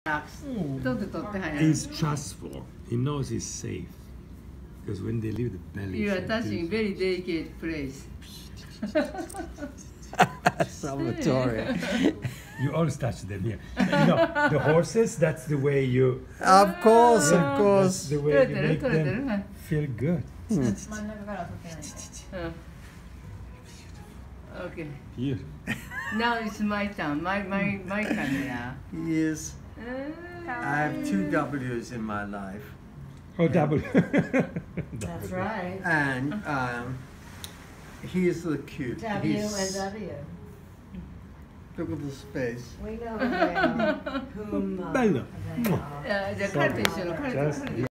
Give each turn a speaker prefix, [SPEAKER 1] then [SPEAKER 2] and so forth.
[SPEAKER 1] He's trustful. He knows he's safe. Because when they leave the belly...
[SPEAKER 2] You are touching very delicate place.
[SPEAKER 3] Salvatore.
[SPEAKER 1] You always touch them here. You know, the horses, that's the way you...
[SPEAKER 3] Of course,
[SPEAKER 1] Yeah,
[SPEAKER 3] of course.
[SPEAKER 1] that's the way you make them feel good.
[SPEAKER 2] Okay.
[SPEAKER 1] Here.
[SPEAKER 2] Now it's my turn. My camera.
[SPEAKER 3] Yes. I have 2 W's in my life.
[SPEAKER 1] Oh, double.
[SPEAKER 4] That's right.
[SPEAKER 3] And he's the cute.
[SPEAKER 4] W and W.
[SPEAKER 3] Look at the space.
[SPEAKER 4] We know who they are.
[SPEAKER 1] Bello.
[SPEAKER 2] The